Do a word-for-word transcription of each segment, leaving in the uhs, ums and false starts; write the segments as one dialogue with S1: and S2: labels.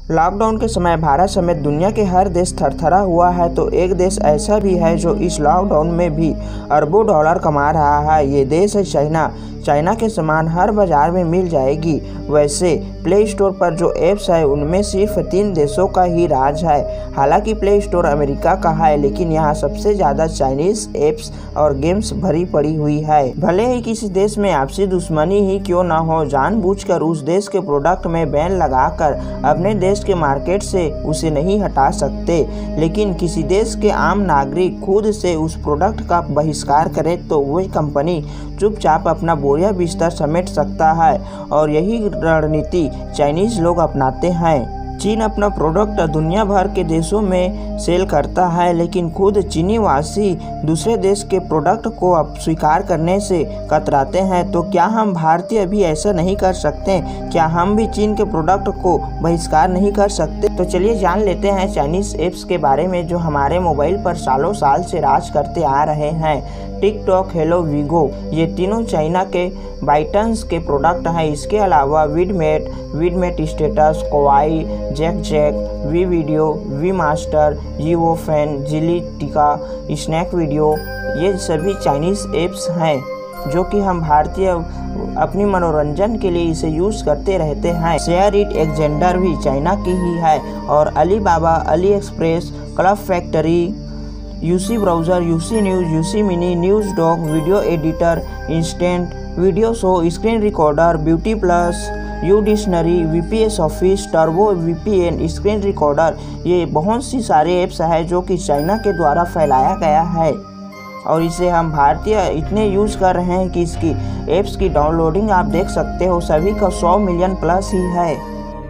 S1: Lockdown के समय भारत समेत दुनिया के हर देश थरथरा हुआ है, तो एक देश ऐसा भी है जो इस लॉकडाउन में भी अरबों डॉलर कमा रहा है। ये देश है चाइना। चाइना के सामान हर बाजार में मिल जाएगी। वैसे प्ले स्टोर पर जो ऐप्स है उनमें सिर्फ तीन देशों का ही राज है। हालांकि प्ले स्टोर अमेरिका का है, लेकिन यहाँ सबसे ज़्यादा चाइनीज ऐप्स और गेम्स भरी पड़ी हुई है। भले ही किसी देश में आपसी दुश्मनी ही क्यों न हो, जानबूझकर उस देश के प्रोडक्ट में बैन लगाकर अपने देश के मार्केट से उसे नहीं हटा सकते। लेकिन किसी देश के आम नागरिक खुद से उस प्रोडक्ट का बहिष्कार करे तो वही कंपनी चुपचाप अपना बोरिया बिस्तर समेट सकता है, और यही रणनीति चाइनीज लोग अपनाते हैं। चीन अपना प्रोडक्ट दुनिया भर के देशों में सेल करता है, लेकिन खुद चीनी वासी दूसरे देश के प्रोडक्ट को अब स्वीकार करने से कतराते हैं। तो क्या हम भारतीय भी ऐसा नहीं कर सकते? क्या हम भी चीन के प्रोडक्ट को बहिष्कार नहीं कर सकते? तो चलिए जान लेते हैं चाइनीज ऐप्स के बारे में जो हमारे मोबाइल पर सालों साल से राज करते आ रहे हैं। टिकटॉक, हेलो, वीगो, ये तीनों चाइना के बाइटन्स के प्रोडक्ट हैं। इसके अलावा Vidmate, Vidmate status, Kwai, jack jack, V video, V master, जियो फैन, जिली टिका, स्नैक वीडियो, ये सभी चाइनीज़ ऐप्स हैं जो कि हम भारतीय अपनी मनोरंजन के लिए इसे यूज़ करते रहते हैं। शेयर इट एक्जेंडर भी चाइना की ही है, और Alibaba, Ali Express, club factory, UC browser, UC news, UC mini, news dog, video editor, instant video show, screen recorder, beauty plus, U dictionary, वीपीएस office, turbo VPN, screen recorder, ये बहुत सी सारे apps हैं जो कि चाइना के द्वारा फैलाया गया है, और इसे हम भारतीय इतने यूज़ कर रहे हैं कि इसकी ऐप्स की डाउनलोडिंग आप देख सकते हो सभी का सौ मिलियन प्लस ही है।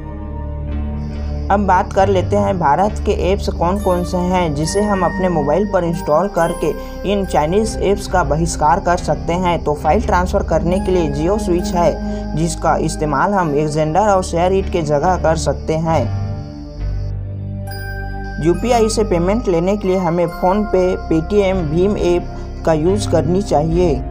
S1: अब बात कर लेते हैं भारत के ऐप्स कौन कौन से हैं जिसे हम अपने मोबाइल पर इंस्टॉल करके इन चाइनीज़ ऐप्स का बहिष्कार कर सकते हैं। तो फाइल ट्रांसफ़र करने के लिए जियो स्विच है, जिसका इस्तेमाल हम एक्जेंडर और शेयर इट के जगह कर सकते हैं। यूपीआई से पेमेंट लेने के लिए हमें फ़ोनपे, पेटीएम, भीम ऐप का यूज़ करनी चाहिए,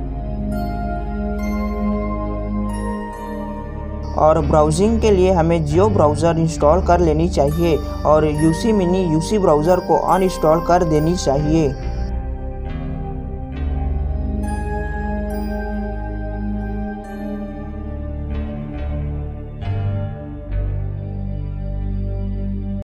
S1: और ब्राउजिंग के लिए हमें जियो ब्राउज़र इंस्टॉल कर लेनी चाहिए, और यूसी मिनी यूसी ब्राउज़र को अनइंस्टॉल कर देनी चाहिए।